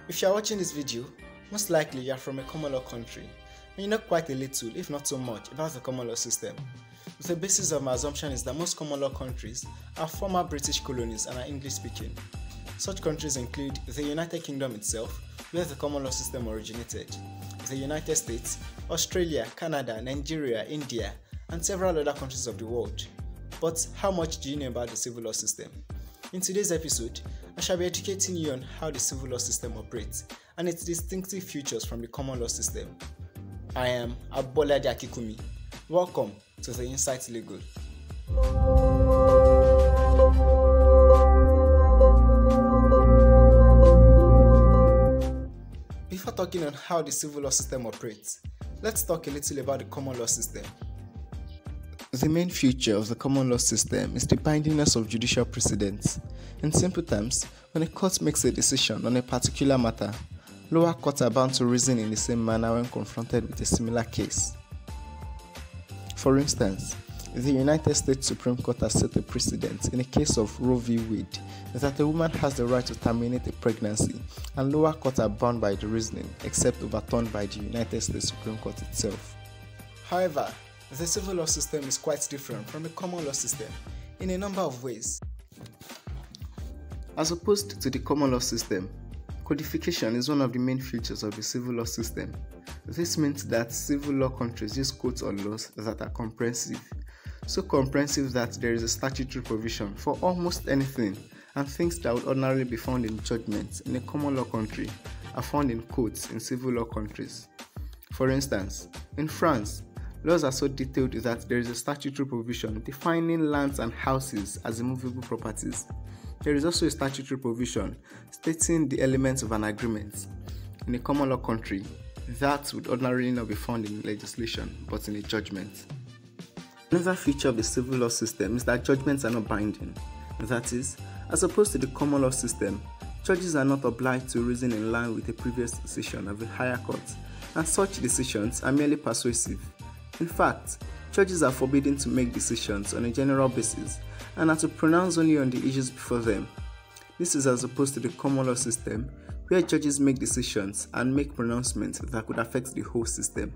If you are watching this video, most likely you are from a common law country and you know quite a little, if not so much, about the common law system. The basis of my assumption is that most common law countries are former British colonies and are English speaking. Such countries include the United Kingdom itself, where the common law system originated, the United States, Australia, Canada, Nigeria, India, and several other countries of the world. But how much do you know about the civil law system? In today's episode, I shall be educating you on how the civil law system operates and its distinctive features from the common law system. I am Abolade Akikumi. Welcome to the Insight Legal. Before talking on how the civil law system operates, let's talk a little about the common law system. The main feature of the common law system is the bindingness of judicial precedents. In simple terms, when a court makes a decision on a particular matter, lower courts are bound to reason in the same manner when confronted with a similar case. For instance, the United States Supreme Court has set a precedent in a case of Roe v. Wade that a woman has the right to terminate a pregnancy, and lower courts are bound by the reasoning except overturned by the United States Supreme Court itself. However, the civil law system is quite different from the common law system in a number of ways. As opposed to the common law system, codification is one of the main features of the civil law system. This means that civil law countries use codes or laws that are comprehensive, so comprehensive that there is a statutory provision for almost anything, and things that would ordinarily be found in judgments in a common law country are found in codes in civil law countries. For instance, in France, laws are so detailed that there is a statutory provision defining lands and houses as immovable properties. There is also a statutory provision stating the elements of an agreement. In a common law country, that would ordinarily not be found in legislation, but in a judgment. Another feature of the civil law system is that judgments are not binding. That is, as opposed to the common law system, judges are not obliged to reason in line with a previous decision of a higher court, and such decisions are merely persuasive. In fact, judges are forbidden to make decisions on a general basis and are to pronounce only on the issues before them. This is as opposed to the common law system, where judges make decisions and make pronouncements that could affect the whole system.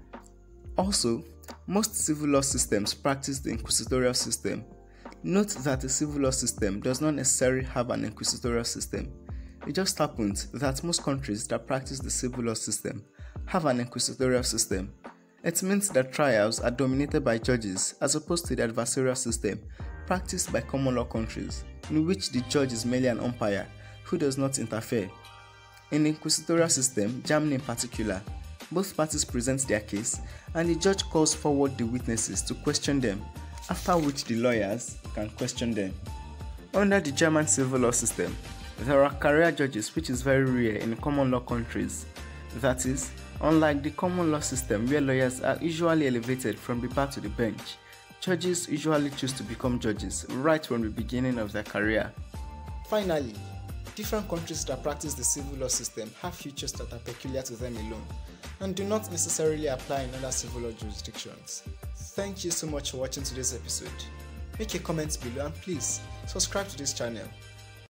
Also, most civil law systems practice the inquisitorial system. Note that the civil law system does not necessarily have an inquisitorial system. It just happens that most countries that practice the civil law system have an inquisitorial system. It means that trials are dominated by judges as opposed to the adversarial system practiced by common law countries, in which the judge is merely an umpire who does not interfere. In the inquisitorial system, Germany in particular, both parties present their case and the judge calls forward the witnesses to question them, after which the lawyers can question them. Under the German civil law system, there are career judges, which is very rare in common law countries. That is, unlike the common law system where lawyers are usually elevated from the bar to the bench, judges usually choose to become judges right from the beginning of their career. Finally, different countries that practice the civil law system have features that are peculiar to them alone and do not necessarily apply in other civil law jurisdictions. Thank you so much for watching today's episode. Make a comment below and please subscribe to this channel.